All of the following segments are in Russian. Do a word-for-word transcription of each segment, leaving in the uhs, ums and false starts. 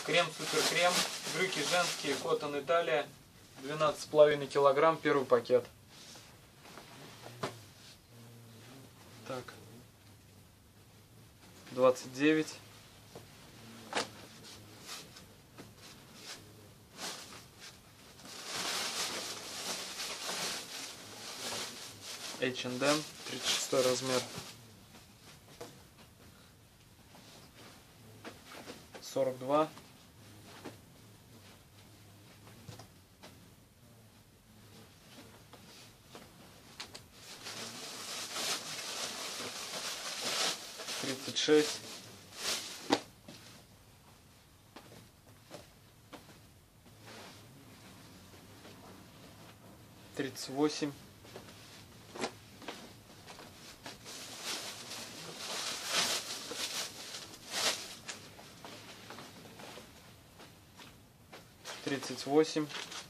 Крем Супер Крем. Брюки женские, Cotton Italia. двенадцать с половиной килограмм, первый пакет. Так. двадцать девять. эйч энд эм, тридцать шестой размер. сорок два. тридцать шесть. тридцать восемь. тридцать восемь.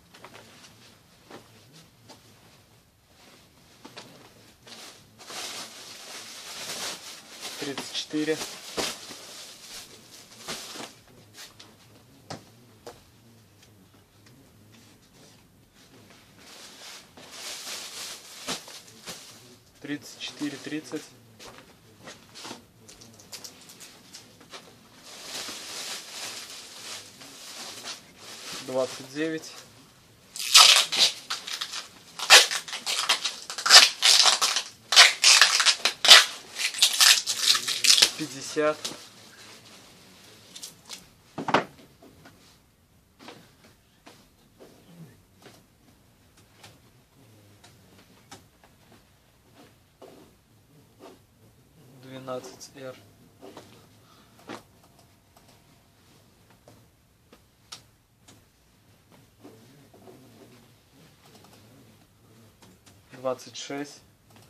тридцать четыре. тридцать четыре, тридцать. двадцать девять. пятьдесят. двенадцать эр. двадцать шесть.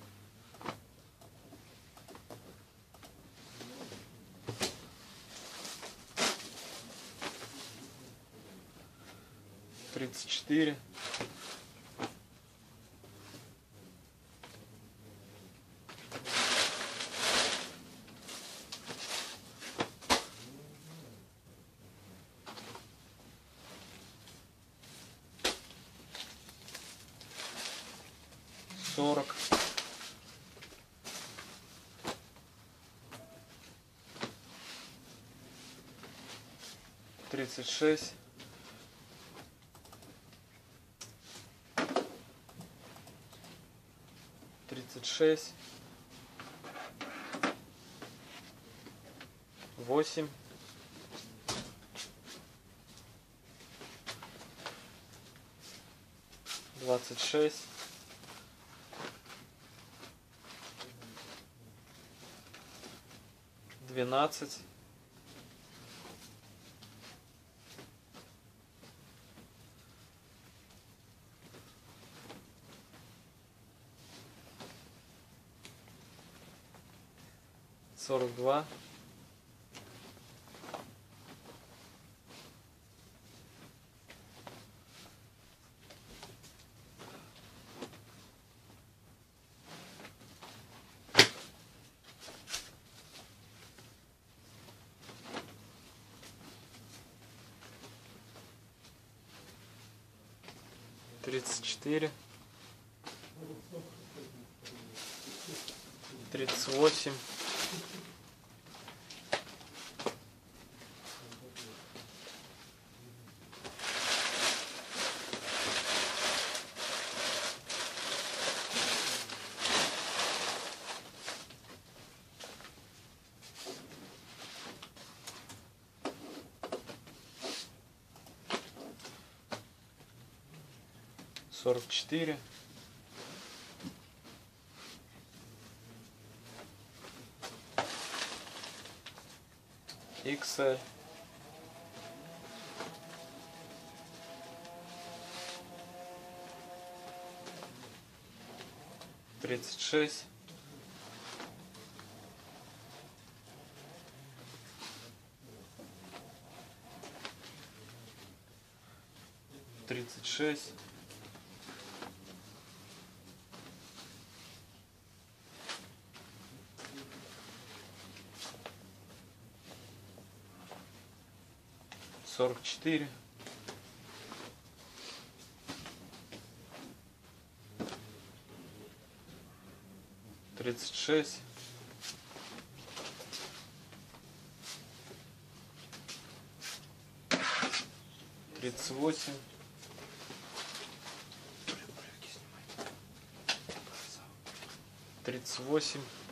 тридцать четыре. сорок. тридцать шесть. тридцать шесть. восемь. двадцать шесть. двенадцать. сорок два. тридцать четыре. тридцать восемь. сорок четыре. икс эль. тридцать шесть. тридцать шесть. сорок четыре. Тридцать шесть. Тридцать восемь. Тридцать восемь.